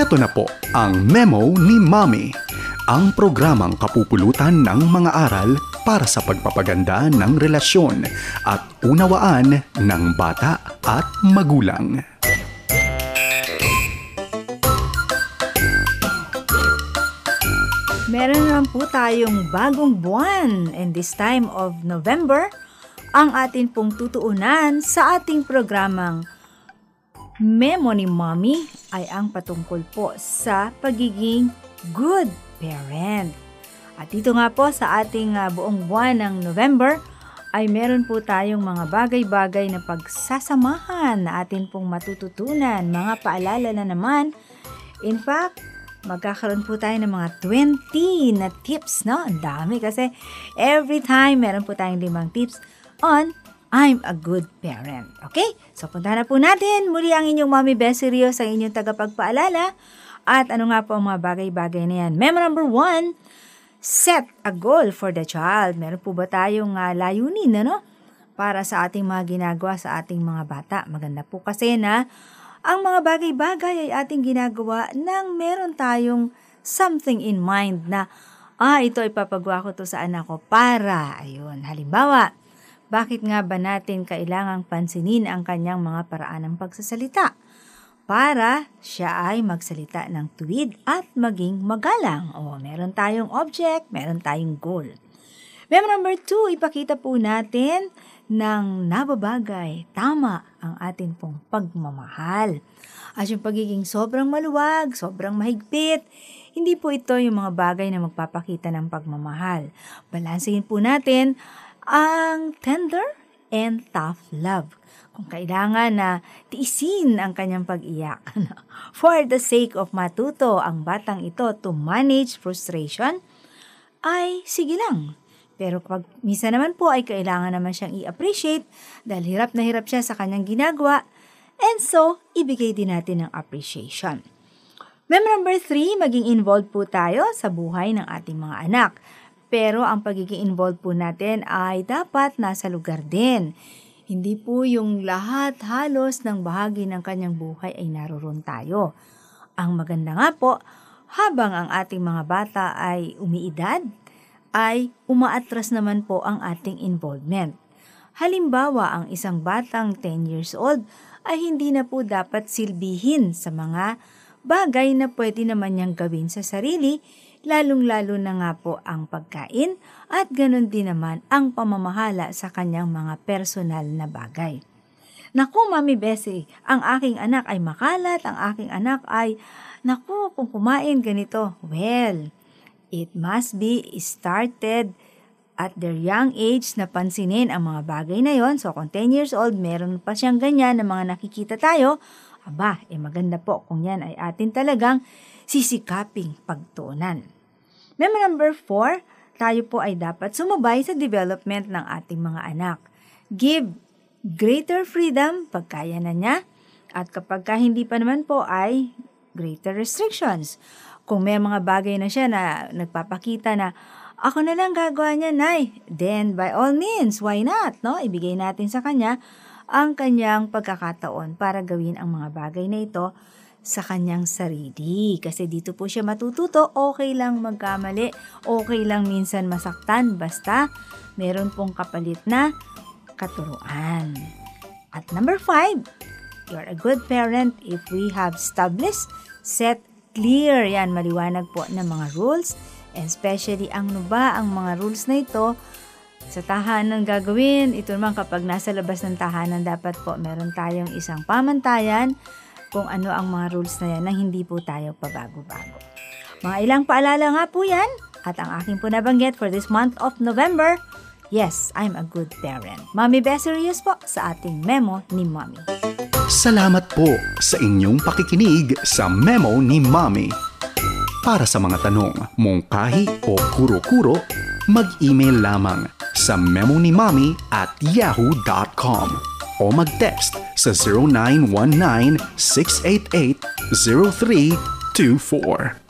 Heto na po ang Memo ni Mommy, ang programang kapupulutan ng mga aral para sa pagpapaganda ng relasyon at unawaan ng bata at magulang. Meron naman po tayong bagong buwan, and this time of November, ang atin pong tutuunan sa ating programang Memo ni Mommy ay ang patungkol po sa pagiging good parent. At dito nga po sa ating buong buwan ng November ay meron po tayong mga bagay-bagay na pagsasamahan na atin pong matututunan, mga paalala na naman. In fact, magkakaroon po tayo ng mga 20 na tips, no? Ang dami kasi every time meron po tayong 5 tips on I'm a good parent. Okay? So puntahan na po natin muli ang inyong Mommy Bessie Rios, ang inyong tagapagpaalala. At ano nga po ang mga bagay-bagay na yan? Memo number 1, set a goal for the child. Meron po ba tayong layunin, ano? Para sa ating mga ginagawa sa ating mga bata. Maganda po kasi na ang mga bagay-bagay ay ating ginagawa nang meron tayong something in mind na, ito ipapagawa ko to sa anak ko para, ayun, halimbawa, bakit nga ba natin kailangang pansinin ang kanyang mga paraan ng pagsasalita? Para siya ay magsalita ng tuwid at maging magalang. Meron tayong object, meron tayong goal. Memo number 2, ipakita po natin ng nababagay, tama ang atin pong pagmamahal. At yung pagiging sobrang maluwag, sobrang mahigpit, hindi po ito yung mga bagay na magpapakita ng pagmamahal. Balansehin po natin ang tender and tough love. Kung kailangan na tiisin ang kanyang pag-iyak. For the sake of matuto ang batang ito to manage frustration, ay sige lang. Pero pag misa naman po ay kailangan naman siyang i-appreciate dahil hirap na hirap siya sa kanyang ginagawa, and so, ibigay din natin ng appreciation. Memo number 3, maging involved po tayo sa buhay ng ating mga anak. Pero ang pagiging involved po natin ay dapat nasa lugar din. Hindi po yung lahat halos ng bahagi ng kanyang buhay ay naroon tayo. Ang maganda nga po, habang ang ating mga bata ay umiidad, ay umaatras naman po ang ating involvement. Halimbawa, ang isang batang 10 years old ay hindi na po dapat silbihin sa mga bagay na pwede naman niyang gawin sa sarili, lalong-lalo na nga po ang pagkain at ganun din naman ang pamamahala sa kanyang mga personal na bagay. Naku, Mami Bessie, ang aking anak ay makalat, ang aking anak ay, kung kumain ganito, well, it must be started at their young age na pansinin ang mga bagay na yon. So kung 10 years old, meron pa siyang ganyan na mga nakikita tayo, maganda po kung yan ay atin talagang sisikaping pagtuunan. Memo number 4, tayo po ay dapat sumabay sa development ng ating mga anak. Give greater freedom pag kaya na niya, at kapag hindi pa naman po ay greater restrictions. Kung may mga bagay na siya na nagpapakita na ako na lang gagawa niya, Nay, then by all means, why not? No? Ibigay natin sa kanya ang kanyang pagkakataon para gawin ang mga bagay na ito sa kanyang sarili. Kasi dito po siya matututo, okay lang magkamali, okay lang minsan masaktan, basta meron pong kapalit na katuruan. At number 5, you're a good parent if we have established, set clear, yan, maliwanag po ng mga rules, and especially ang mga rules na ito sa tahanan gagawin. Ito naman kapag nasa labas ng tahanan, dapat po meron tayong isang pamantayan kung ano ang mga rules na yan nang hindi po tayo pabago-bago. Mga ilang paalala nga po yan, at ang aking po nabanggit for this month of November, yes, I'm a good parent. Mommy Bessie Rios po sa ating Memo ni Mommy. Salamat po sa inyong pakikinig sa Memo ni Mommy. Para sa mga tanong, mungkahi o kuro-kuro, mag-email lamang sa memonimommy@yahoo.com o mag-text sa 0919-688-0324.